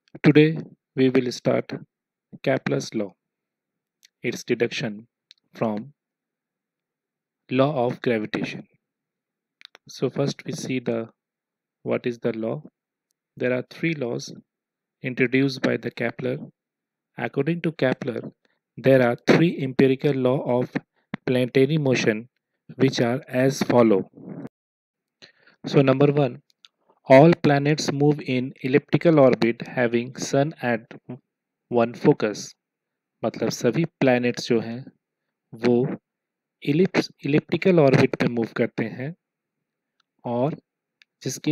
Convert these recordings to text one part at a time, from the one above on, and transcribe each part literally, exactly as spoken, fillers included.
Today we will start Kepler's law, its deduction from law of gravitation. So first we see the what is the law. There are three laws introduced by the Kepler. According to Kepler, there are three empirical laws of planetary motion which are as follow. So number one, all planets move in elliptical orbit having sun at one focus. मतलब सभी planets जो हैं वो ellipse elliptical orbit पे move करते हैं और जिसके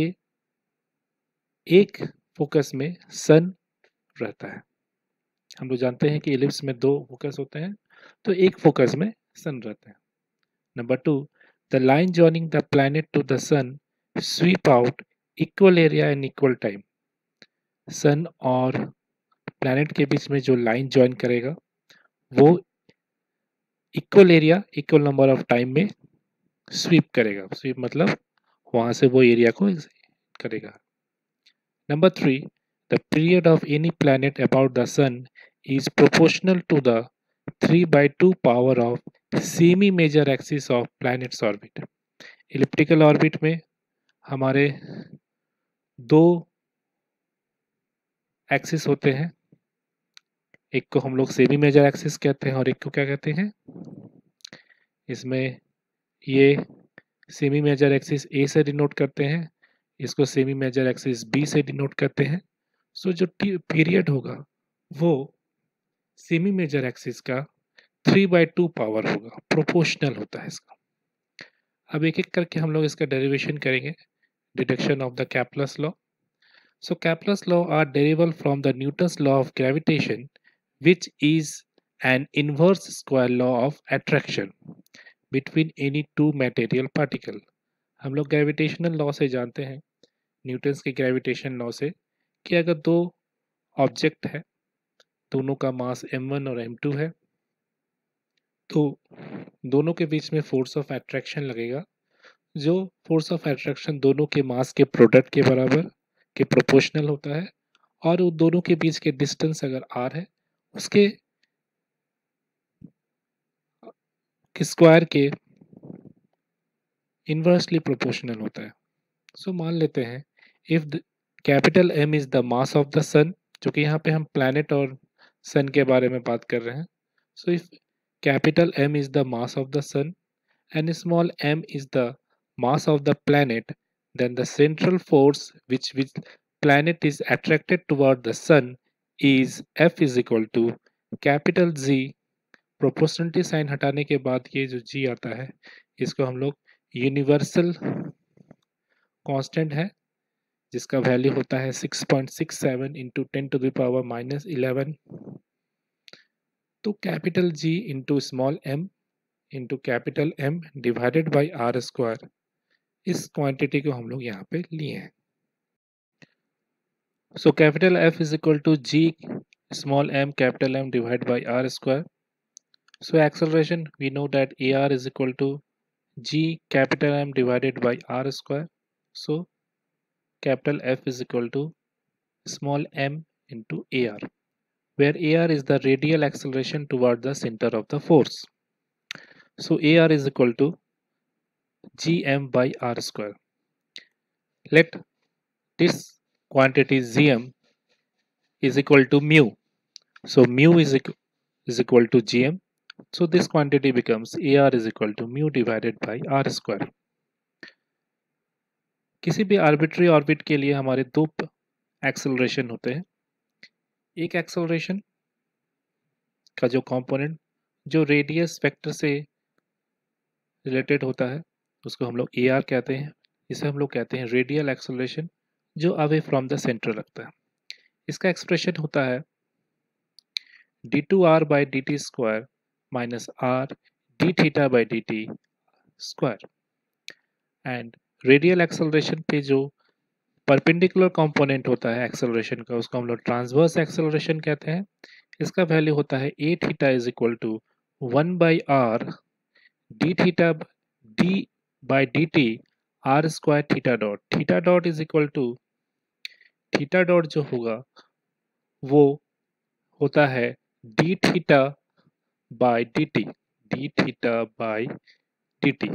एक फोकस में सन रहता है। हम लोग जानते हैं कि इलिप्स में दो फोकस होते हैं, तो एक फोकस में सन रहता है। Number two, the line joining the planet to the sun sweep out equal area and equal time. Sun और प्लैनेट के बीच में जो लाइन ज्वाइन करेगा वो equal area equal number of time में स्वीप करेगा। स्वीप मतलब वहां से वो एरिया को करेगा। Number three, the period of any planet about the Sun is proportional to the three by two power of semi-major axis of planet's orbit. Elliptical orbit में हमारे दो एक्सिस होते हैं, एक को हम लोग सेमी मेजर एक्सिस कहते हैं और एक को क्या कहते हैं, इसमें ये सेमी मेजर एक्सिस ए से डिनोट करते हैं, इसको सेमी मेजर एक्सिस बी से डिनोट करते हैं। सो so, जो पीरियड होगा वो सेमी मेजर एक्सिस का थ्री बाई टू पावर होगा, प्रोपोर्शनल होता है इसका। अब एक एक करके हम लोग इसका डेरिवेशन करेंगे, deduction of the Kepler's law. So Kepler's law are derivable from the Newton's law of gravitation which is an inverse square law of attraction between any two material particle. हम लोग ग्रेविटेशनल लॉ से जानते हैं, Newton's के gravitation law से, कि अगर दो ऑब्जेक्ट है, दोनों का मास एम वन और एम टू है, तो दोनों के बीच में फोर्स ऑफ अट्रैक्शन लगेगा, जो फोर्स ऑफ अट्रैक्शन दोनों के मास के प्रोडक्ट के बराबर के प्रोपोर्शनल होता है, और उन दोनों के बीच के डिस्टेंस अगर आर है उसके स्क्वायर के इनवर्सली प्रोपोर्शनल होता है। सो so, मान लेते हैं if capital M is the mass of the sun, जो कि यहाँ पे हम प्लैनेट और सन के बारे में बात कर रहे हैं। So if capital M is the mass of the sun and small m is the mass of the planet, then the central force which which planet is attracted toward the sun is F is equal to capital G। Proportionality sign हटाने के बाद ये जो G आता है इसको हम लोग यूनिवर्सल कांस्टेंट है, जिसका वैल्यू होता है six point six seven into ten to the power minus eleven. तो capital G into small m into capital M divided by are square, इस क्वांटिटी को हम लोग यहाँ पे लिए हैं। So capital F is equal to G small m कैपिटल M divide by are square. So acceleration we know that A R is equal to G capital M divided by are square. So capital F is equal to small m into A R, where A R is the radial acceleration toward the center of the force. So A R is equal to G M by R square. Let this quantity G M is equal to mu. So mu is, is equal to G M. So this quantity becomes A R is equal to mu divided by R square. किसी भी arbitrary orbit के लिए हमारे दो acceleration होते हैं। एक acceleration का जो कंपोनेंट जो रेडियस वेक्टर से रिलेटेड होता है उसको हम लोग ए आर कहते हैं। इसे हम लोग कहते हैं रेडियल एक्सेलरेशन, जो अवे फ्रॉम द सेंटर लगता है। इसका एक्सप्रेशन होता है D two R by D T square minus R D theta by D T square. And radial acceleration पे जो परपेंडिकुलर कंपोनेंट होता है एक्सेलरेशन का, उसको हम लोग ट्रांसवर्स एक्सेलरेशन कहते हैं। इसका वैल्यू होता है A theta is equal to one by R D theta D by D T R square theta dot. Theta dot is equal to, theta dot जो होगा वो होता है D theta by D T, D theta by D T.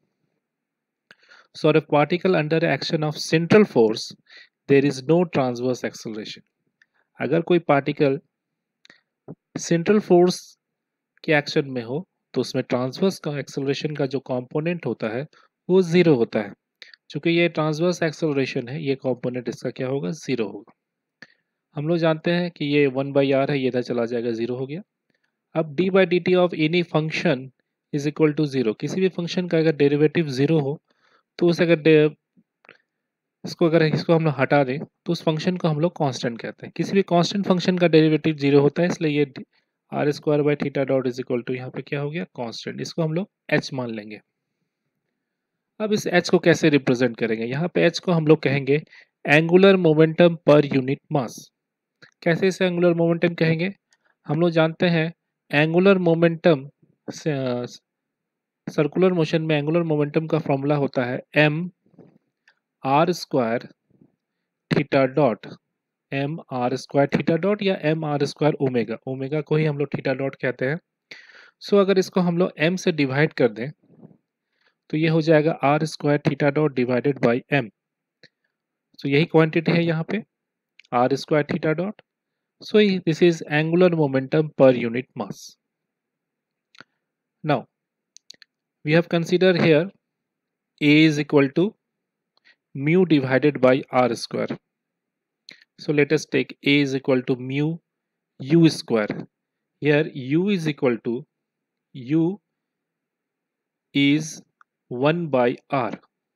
So, a particle under action of central force, there is no transverse acceleration. अगर कोई particle central force के action में हो तो उसमें ट्रांसवर्स का एक्सेलरेशन का जो कंपोनेंट होता है वो जीरो होता है. चूंकि ये ट्रांसवर्स एक्सेलरेशन है, ये कंपोनेंट इसका क्या होगा, जीरो होगा. हम लोग जानते हैं कि ये वन बाई आर है, ये इधर चला जाएगा, जीरो हो गया. अब D by D T of any function is equal to zero. किसी भी फंक्शन का अगर डेरिवेटिव जीरो हो तो उस अगर इसको अगर इसको हम लोग हटा दें तो उस फंक्शन को हम लोग कांस्टेंट कहते हैं. किसी भी कांस्टेंट फंक्शन का डेरिवेटिव जीरो होता है, इसलिए ये R square by theta dot is equal to यहाँ पे क्या हो गया, कांस्टेंट. इसको हम लोग एच मान लेंगे. अब इस एच को कैसे रिप्रेजेंट करेंगे, यहाँ पे एच को हम लोग कहेंगे angular momentum per unit mass. कैसे इसे एंगुलर मोमेंटम कहेंगे, हम लोग जानते हैं एंगुलर मोमेंटम, सर्कुलर मोशन में एंगुलर मोमेंटम का फॉर्मूला होता है M R square theta dot, M R square theta dot या M R square omega, omega को ही हम लोग थीटा डॉट कहते हैं. सो so, अगर इसको हम लोग एम से डिवाइड कर दें तो ये हो जाएगा R square theta dot divided by M. So यही क्वांटिटी है यहाँ पे R square theta dot. So this is angular momentum per unit mass. Now we have consider here a is equal to mu divided by r square. So let us take a is equal to mu u square. Here u is equal to, u is one by r.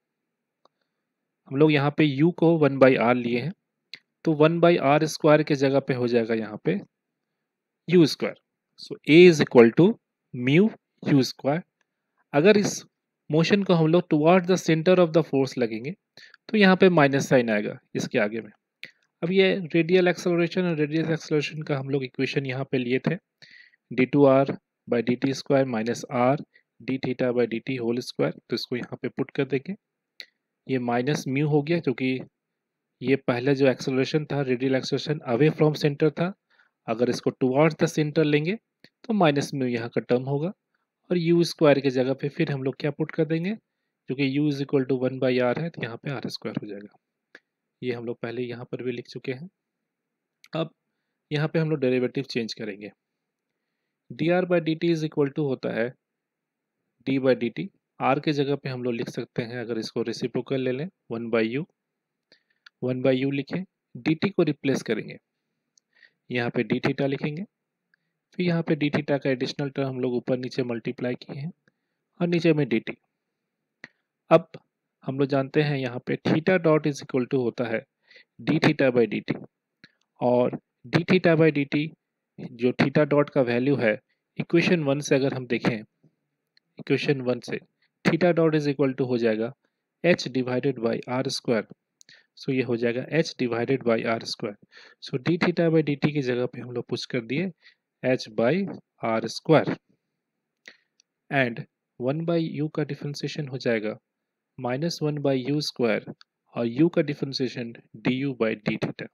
हम लोग यहाँ पे u को one by r लिए हैं तो one by r square के जगह पे हो जाएगा यहाँ पे u square. So a is equal to mu u square. अगर इस मोशन को हम लोग toward the centre of the force लगेंगे तो यहाँ पे माइनस साइन आएगा इसके आगे में. अब ये रेडियल एक्सेलरेशन और रेडियल एक्सेलरेशन का हम लोग इक्वेशन यहाँ पे लिए थे, D two R by D T square minus R D theta by D T whole square. तो इसको यहाँ पे पुट कर देंगे, ये माइनस म्यू हो गया क्योंकि ये पहले जो एक्सेलरेशन था radial acceleration away from centre था. अगर इसको टुवर्ड्स द सेंटर लेंगे तो माइनस म्यू यहाँ का टर्म होगा और यू स्क्वायर की जगह पे फिर हम लोग क्या पुट कर देंगे, क्योंकि U is equal to one by R है तो यहाँ पे आर स्क्वायर हो जाएगा. ये हम लोग पहले यहाँ पर भी लिख चुके हैं. अब यहाँ पे हम लोग डेरिवेटिव चेंज करेंगे. D R by D T is equal to होता है D by D T. R के जगह पे हम लोग लिख सकते हैं, अगर इसको रेसिप्रोकल ले लें, one by U, one by U लिखें. डी टी को रिप्लेस करेंगे, यहाँ पे डी थीटा लिखेंगे. फिर यहाँ पे डी थीटा का एडिशनल टर्म हम लोग ऊपर नीचे मल्टीप्लाई किए हैं और नीचे में डी टी. अब हम लोग जानते हैं यहाँ पे theta dot is equal to होता है D theta by D T. और D theta by D T जो थीटा डॉट का वैल्यू है, इक्वेशन वन से अगर हम देखें, इक्वेशन वन से theta dot is equal to हो जाएगा H divided by are square. So ये हो जाएगा H divided by are square. So D theta by D T की जगह पे हम लोग पुश कर दिए H by are square. And one by U का डिफ्रेंसिएशन हो जाएगा minus one by U square और u का differentiation du by D theta.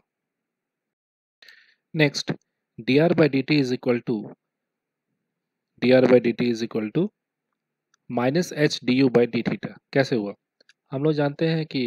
Next dr by D T is equal to dr by D T is equal to minus H D U by D theta. कैसे हुआ, हम लोग जानते हैं कि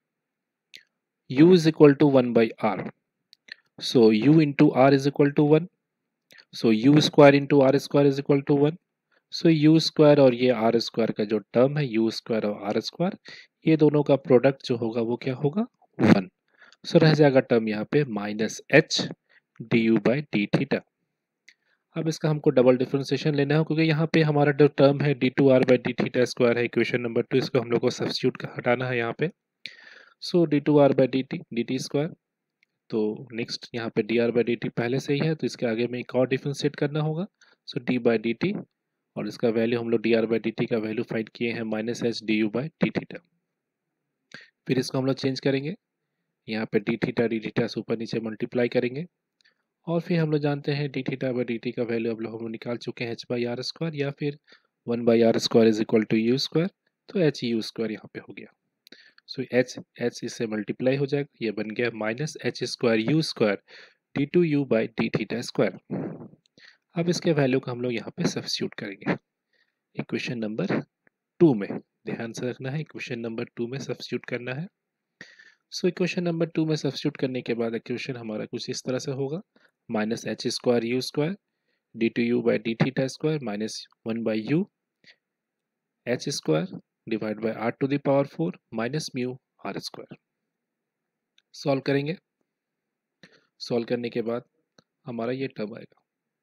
u is equal to one by R. So u into R is equal to one. So u square into R square is equal to one. So u square और ये R square का जो टर्म है u square और R square, ये दोनों का product जो होगा वो क्या होगा, वन. सो रह जाएगा टर्म यहाँ पे minus H D U by D theta. अब इसका हमको डबल डिफरेंशिएशन लेना है क्योंकि यहाँ पे हमारा जो टर्म है D two R by D theta square है इक्वेशन नंबर टू, इसको हम लोग को सब्स्टिट्यूट हटाना है यहाँ पे. So D two R by D T D T square. तो नेक्स्ट यहाँ पे D R by D T पहले से ही है तो इसके आगे में एक और डिफरेंशिएट करना होगा. So D by D T और इसका वैल्यू हम लोग D R by D T का वैल्यू फाइंड किए हैं minus H D U by D theta. फिर इसको हम लोग चेंज करेंगे, यहाँ पे डी थीटा डी थीटा से ऊपर नीचे मल्टीप्लाई करेंगे और फिर हम लोग जानते हैं D theta by D T का वैल्यू अब लोग हम लोग निकाल चुके हैं एच बाई आर स्क्वायर या फिर one by are square is equal to U square. तो एच यू स्क्वायर यहाँ पे हो गया. सो एच एच इससे मल्टीप्लाई हो जाएगा, ये बन गया minus H square U square D two U by D theta square. अब इसके वैल्यू को हम लोग यहाँ पे सब्स्टिट्यूट करेंगे इक्वेशन नंबर टू में, ध्यान से रखना है, इक्वेशन नंबर टू में सब्स्टिट्यूट करना है। सो इक्वेशन नंबर टू में सब्स्टिट्यूट करने के बाद इक्वेशन हमारा कुछ इस तरह से होगा, minus H square U square D two U by D theta square minus one by U H square divide by R to the power four minus mu R square. Solve करेंगे, solve करने के बाद हमारा ये term आएगा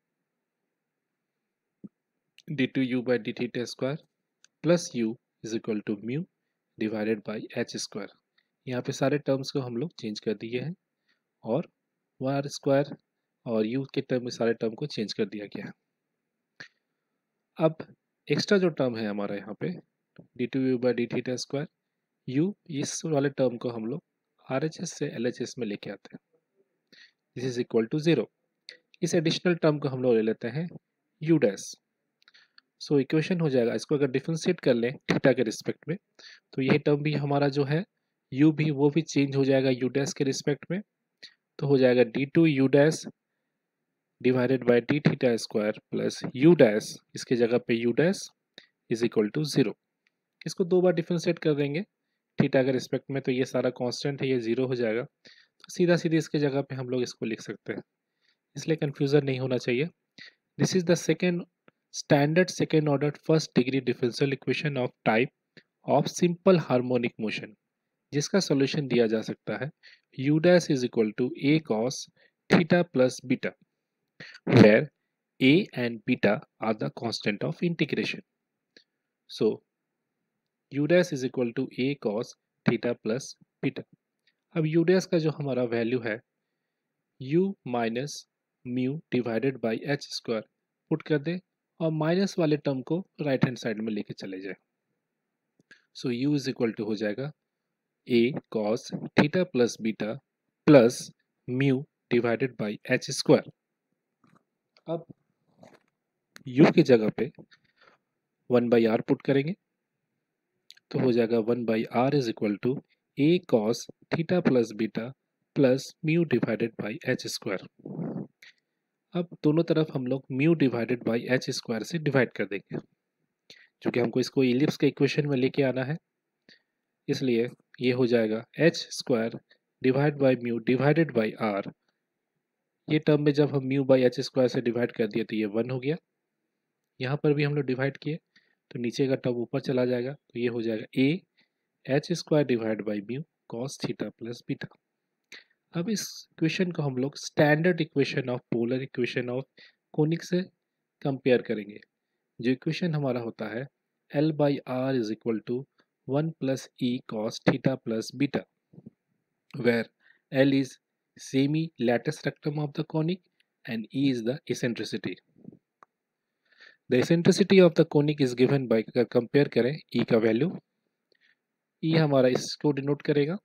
D two U by D theta square plus U is equal to mu divided by H square. यहाँ पे सारे टर्म्स को हम लोग चेंज कर दिए हैं और आर स्क्वायर और यू के टर्म में सारे टर्म को चेंज कर दिया गया है। अब एक्स्ट्रा जो टर्म है हमारा यहाँ पे D two U by D theta square U, इस वाले टर्म को हम लोग आर एच एस से एल एच एस में लेके आते हैं, this is equal to zero. इस एडिशनल टर्म को हम लोग ले लेते हैं यू डैश। सो इक्वेशन हो जाएगा, इसको अगर डिफरेंशिएट कर लें थीटा के रिस्पेक्ट में तो ये टर्म भी हमारा जो है u भी वो भी चेंज हो जाएगा u डैश के रिस्पेक्ट में, तो हो जाएगा D two U dash divided by D theta square plus U dash, इसके जगह पे u dash is equal to zero. इसको दो बार डिफरेंशिएट कर देंगे थीटा के रिस्पेक्ट में तो ये सारा कांस्टेंट है, ये जीरो हो जाएगा, तो सीधा सीधी इसके जगह पे हम लोग इसको लिख सकते हैं, इसलिए कंफ्यूजन नहीं होना चाहिए। This is the second standard second order first degree differential equation of type of simple harmonic motion, जिसका सॉल्यूशन दिया जा सकता है u dash is equal to a cos theta plus beta, where a and beta are the constant of integration. So u dash is equal to a cos theta plus beta. अब u dash का जो हमारा value है u minus mu divided by H square put कर दे और minus वाले term को राइट हैंड साइड में लेके चले जाए। So so, u is equal to हो जाएगा a cos theta plus beta plus mu divided by H square. अब u की जगह पे वन बाई आर पुट करेंगे तो हो जाएगा one by r is equal to a cos theta plus beta plus mu divided by H square. अब दोनों तरफ हम लोग mu divided by H square से डिवाइड कर देंगे, क्योंकि हमको इसको इलिप्स के इक्वेशन में लेके आना है, इसलिए ये हो जाएगा h square divide by mu divided by r. ये टर्म में जब हम म्यू बाई एच स्क्वायर से डिवाइड कर दिए तो ये वन हो गया, यहाँ पर भी हम लोग डिवाइड किए तो नीचे का टर्म ऊपर चला जाएगा, तो ये हो जाएगा a h square divide by mu cos theta plus beta. अब इस इक्वेशन को हम लोग standard equation of polar equation of conic से कंपेयर करेंगे, जो इक्वेशन हमारा होता है l by r is equal to one plus e cos theta plus beta, where l is semi latus rectum of the conic and E is the eccentricity. The eccentricity of the conic is given by, अगर compare करें E का value, E हमारा इसको denote करेगा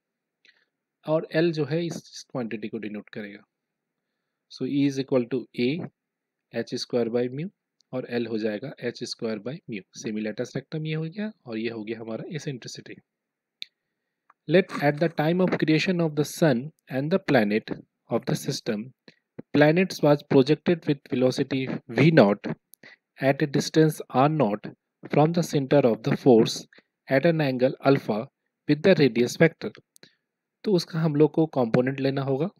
और L जो है इस क्वांटिटी को डिनोट करेगा। So E is equal to a h square by mu और L हो जाएगा h square by mu. Semi latus rectum ये हो गया और ये हो गया हमारा eccentricity. Let at the time of creation of the sun and the planet of the system, planets was projected with velocity v naught at a distance r naught from the center of the force at an angle alpha with the radius vector. तो उसका हम लोग को component लेना होगा,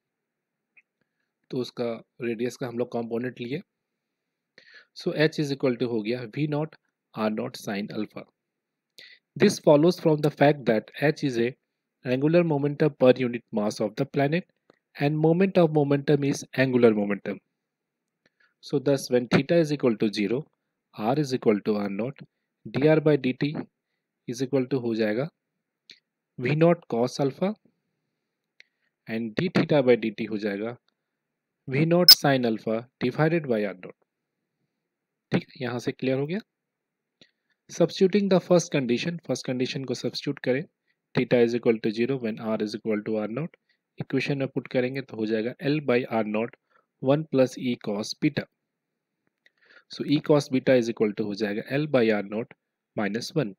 तो उसका radius का हम लोग कंपोनेंट लिए, so h is equal to हो गया v naught r naught sin alpha. This follows from the fact that h is a angular momentum per unit mass of the planet and moment of momentum is angular momentum. So thus when theta is equal to zero, r is equal to r naught, dr by dt is equal to हो जाएगा v naught cos alpha and d theta by dt हो जाएगा v naught sin alpha divided by r naught. ठीक है, यहाँ से clear हो गया। Substituting the first condition, first condition को substitute करें, theta is equal to zero when r is equal to r naught, equation में पुट करेंगे तो हो जाएगा L by r naught one plus e cos beta. So e cos beta is equal to हो जाएगा L by r naught minus one.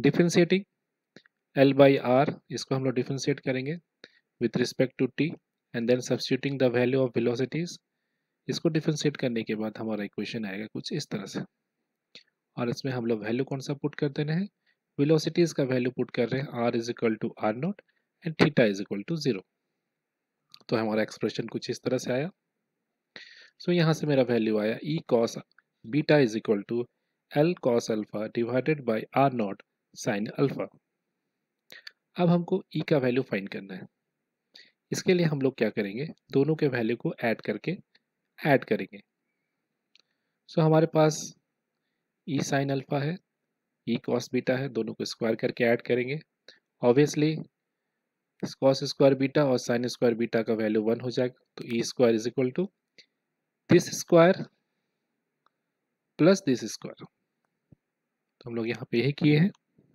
Differentiating L by r, इसको हम लोग डिफरेंशिएट करेंगे with respect to t, and then substituting the value of velocities. इसको differentiate करने के बाद हमारा इक्वेशन आएगा कुछ इस तरह से, और इसमें हम लोग वैल्यू कौन सा पुट कर दे रहे हैं, वेलोसिटीज का वैल्यू पुट कर रहे हैं, r is equal to r naught and theta is equal to zero. तो हमारा एक्सप्रेशन कुछ इस तरह से आया। सो so, यहाँ से मेरा वैल्यू आया e cos beta is equal to l cos alpha divided by r naught sine alpha. अब हमको ई का वैल्यू फाइंड करना है। इसके लिए हम लोग क्या करेंगे, दोनों के वैल्यू को ऐड करके ऐड करेंगे। सो so, हमारे पास ई साइन अल्फा है, ई कॉस बीटा है, दोनों को स्क्वायर करके ऐड करेंगे। ऑब्वियसली कॉस स्क्वायर बीटा और साइन स्क्वायर बीटा का वैल्यू वन हो जाएगा, तो e square is equal to this square plus this square. तो हम लोग यहाँ पे यही किए हैं,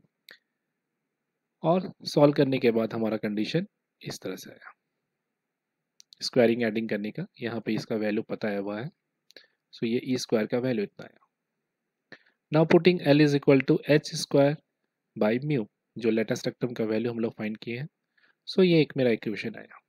और सॉल्व करने के बाद हमारा कंडीशन इस तरह से आया, स्क्वायरिंग एडिंग करने का। यहाँ पे इसका वैल्यू पता है हुआ है, सो ये ई स्क्वायर का वैल्यू इतना आया। Now putting l is equal to h square by mu, जो लेटेस्ट टर्म का वैल्यू हम लोग फाइंड किए हैं। सो so, ये एक मेरा इक्वेशन आया।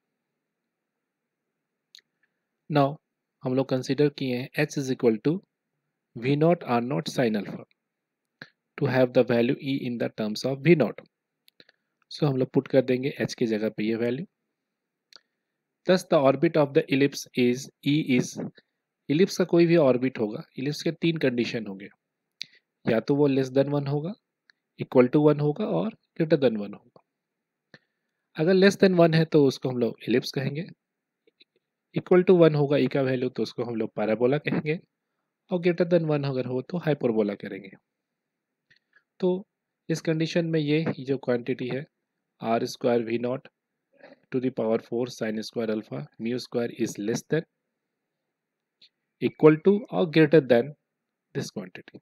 नाउ हम लोग कंसिडर किए हैं h is equal to v naught r naught sine alpha to have the value e in the terms of v naught. So हम लोग पुट कर देंगे एच की जगह पे ये value. Thus the orbit of the ellipse is e is, ellipse का कोई भी ऑर्बिट होगा, इलिप्स के तीन कंडीशन होंगे, या तो वो लेस देन वन होगा, इक्वल टू वन होगा, और ग्रेटर देन वन होगा। अगर लेस देन वन है तो उसको हम लोग इलिप्स कहेंगे, इक्वल टू वन होगा ई का वैल्यू तो उसको हम लोग पैराबोला कहेंगे, और ग्रेटर देन वन अगर हो तो हाइपरबोला करेंगे। तो इस कंडीशन में ये जो क्वांटिटी है r square v naught to the power four sine square alpha mu square is less than, equal to और ग्रेटर देन दिस क्वांटिटी।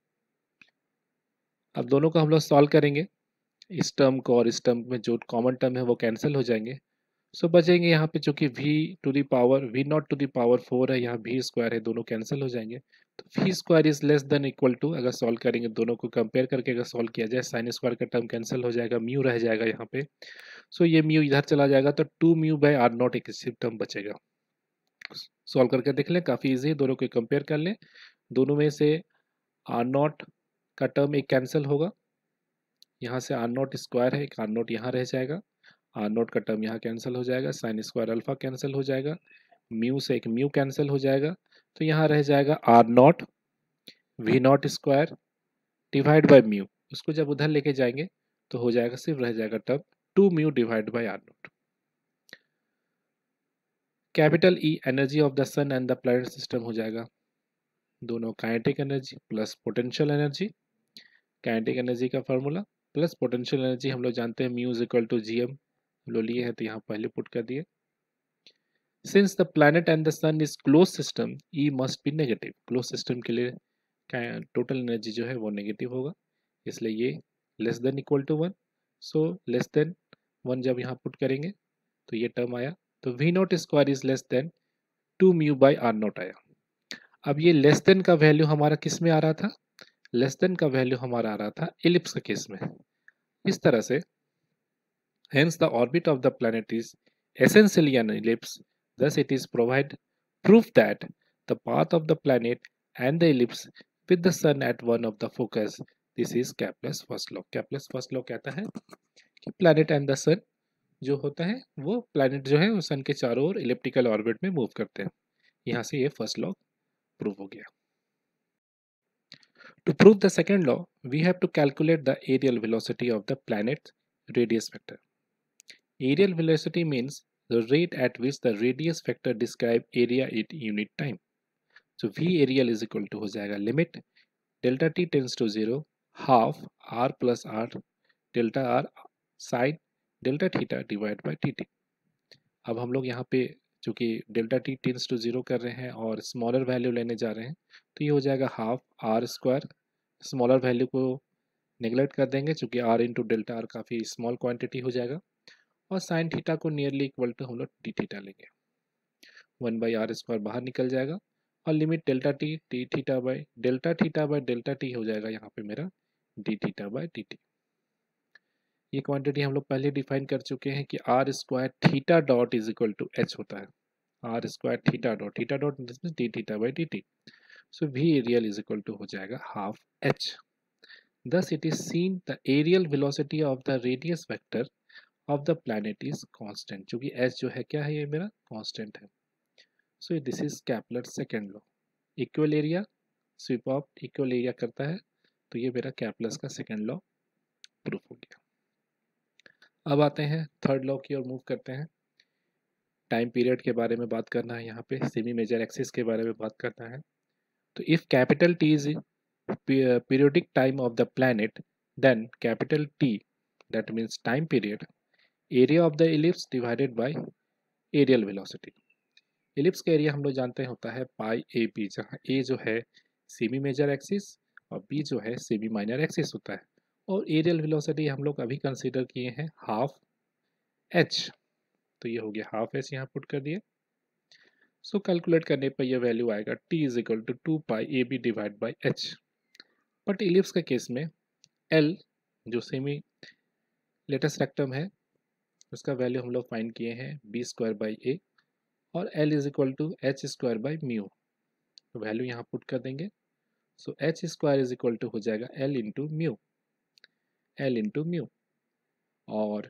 अब दोनों को हम लोग सॉल्व करेंगे, इस टर्म को और इस टर्म में जो कॉमन टर्म है वो कैंसिल हो जाएंगे। सो so, बचेंगे यहाँ पे चूंकि v to the power v naught to the power four है, यहाँ v स्क्वायर है, दोनों कैंसिल हो जाएंगे। तो v square is less than equal to, अगर सॉल्व करेंगे दोनों को कंपेयर करके अगर सॉल्व किया जाए, साइन स्क्वायर का टर्म कैंसिल हो जाएगा, म्यू रह जाएगा यहाँ पे। सो so, ये म्यू इधर चला जाएगा, तो two mu by r naught एक सिर्फ टर्म बचेगा। सॉल्व करके देख लें, काफ़ी ईजी है, दोनों को कंपेयर कर लें। दोनों में से आर नॉट का टर्म एक कैंसिल होगा, यहाँ से आर नॉट स्क्वायर है, एक आर नॉट यहाँ रह जाएगा, आर नॉट का टर्म यहाँ कैंसिल हो जाएगा, साइन स्क्वायर अल्फा कैंसिल हो जाएगा, म्यू से एक म्यू कैंसिल हो जाएगा, तो यहाँ रह जाएगा r naught v naught square divide by mu. उसको जब उधर लेके जाएंगे तो हो जाएगा, सिर्फ रह जाएगा term two mu divide by r naught. Capital e energy of the sun and the planet system हो जाएगा, दोनों kinetic energy plus potential energy. Kinetic energy का फॉर्मूला प्लस पोटेंशियल एनर्जी हम लोग जानते हैं mu is equal to G M, हम लोग लिए हैं तो यहाँ पहले पुट कर दिए। Since the planet and the sun is close system e must be negative, close system के लिए टोटल एनर्जी जो है वो नेगेटिव होगा, इसलिए ये less than equal to one. So less than one जब यहाँ पुट करेंगे तो ये टर्म आया, तो v naught square is less than two mu by r naught आया। अब ये लेस देन का वैल्यू हमारा किस में आ रहा था, लेस देन का वैल्यू हमारा आ रहा था इलिप्स के केस में, इस तरह से। Hence the orbit of the planet is essentially an ellipse, thus it is provide proof that the path of the planet and the ellipse with the sun at one of the focus, this is Kepler's first law। Kepler's first law कहता है कि planet and the sun जो होता है वो planet जो है वो sun के चारों ओर elliptical orbit में move करते हैं, यहाँ से ये first law prove हो गया। To prove the second law, we have to calculate the aerial velocity of the planet's radius vector. Aerial velocity means the rate at which the radius vector describe area in unit time. So V aerial is equal to हो जाएगा limit delta t tends to zero half r plus r delta r sin delta theta divided by dt। अब हम लोग यहाँ पे चूंकि delta t tends to zero कर रहे हैं और स्मॉलर वैल्यू लेने जा रहे हैं, तो ये हो जाएगा half r square, smaller value को नेग्लेक्ट कर देंगे चूंकि आर इंटू डेल्टा आर काफ़ी स्मॉल क्वांटिटी हो जाएगा, और साइन थीटा को नियरली इक्वल टू हम लोग डी थीटा लेंगे, वन बाई आर स्क्वायर बाहर निकल जाएगा, और limit delta t t theta by delta theta by delta t हो जाएगा यहाँ पे मेरा d theta by D t. ये क्वांटिटी हम लोग पहले डिफाइन कर चुके हैं कि r square theta dot is equal to h होता है, r square theta dot, theta dot d theta by D t, so v aerial is equal to हो जाएगा half h. Thus it is seen the aerial velocity of the radius vector of the planet is constant, क्योंकि h जो है क्या है, ये मेरा constant है। So this is Kepler's second law, equal area sweep of equal area करता है, तो ये मेरा Kepler's का second law प्रूफ हो गया। अब आते हैं थर्ड लॉ की ओर मूव करते हैं। टाइम पीरियड के बारे में बात करना है, यहाँ पे सेमी मेजर एक्सिस के बारे में बात करना है। तो if capital t is periodic time of the planet, then capital T, that means time period, area of the ellipse divided by aerial velocity। ellipse का एरिया हम लोग जानते हैं होता है पाई ए बी, जहाँ ए जो है सेमी मेजर एक्सिस और बी जो है सेमी माइनर एक्सिस होता है, और एरियल वेलोसिटी हम लोग अभी कंसीडर किए हैं हाफ एच, तो ये हो गया हाफ एच, यहाँ पुट कर दिए। सो कैलकुलेट करने पर यह वैल्यू आएगा t is equal to two pi a b divide by h. But ellipse के केस में एल जो सेमी लेटेस्ट रेक्टम है उसका वैल्यू हम लोग फाइंड किए हैं बी स्क्वायर बाई ए, और l is equal to h square by mu, तो वैल्यू यहाँ पुट कर देंगे। So h square is equal to हो जाएगा l into mu, l into mu, और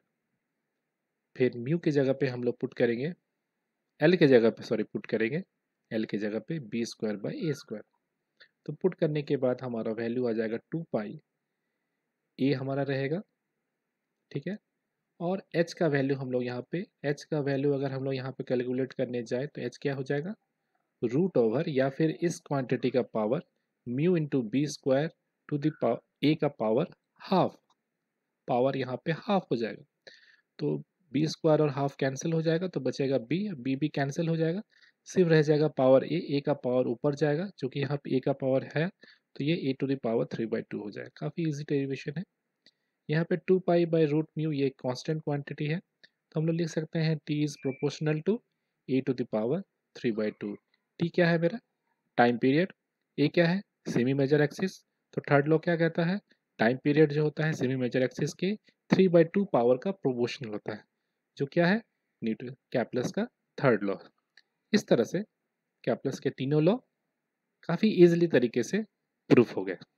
फिर म्यू की जगह पे हम लोग पुट करेंगे, एल के जगह पे सॉरी पुट करेंगे एल के जगह पे b square by a square. तो पुट करने के बाद हमारा वैल्यू आ जाएगा टू पाई ए हमारा रहेगा, ठीक है। और h का वैल्यू हम लोग यहाँ पे h का वैल्यू अगर हम लोग यहाँ पे कैलकुलेट करने जाए तो h क्या हो जाएगा, रूट ओवर या फिर इस क्वांटिटी का power mu into b square to the power a का पावर हाफ, पावर यहाँ पे हाफ हो जाएगा। तो बी स्क्वायर और हाफ कैंसिल हो जाएगा, तो बचेगा b, b भी कैंसिल हो जाएगा, सिर्फ रह जाएगा पावर a, a का पावर ऊपर जाएगा, क्योंकि यहाँ पे a का पावर है तो ये a to the power three by two हो जाएगा। काफ़ी इजी डेरिवेशन है। यहाँ पे two pi by root mu ये कांस्टेंट क्वांटिटी है, तो हम लोग लिख सकते हैं t is proportional to a to the power three by two. T क्या है मेरा टाइम पीरियड, a क्या है सेमी मेजर एक्सिस, तो थर्ड लॉ क्या कहता है टाइम पीरियड जो होता है सेमी मेजर एक्सिस के थ्री बाई टू पावर का प्रोपोर्शनल होता है, जो क्या है न्यूटन कैप्लस का थर्ड लॉ। इस तरह से कैप्लस के तीनों लॉ काफ़ी इजीली तरीके से प्रूफ हो गए।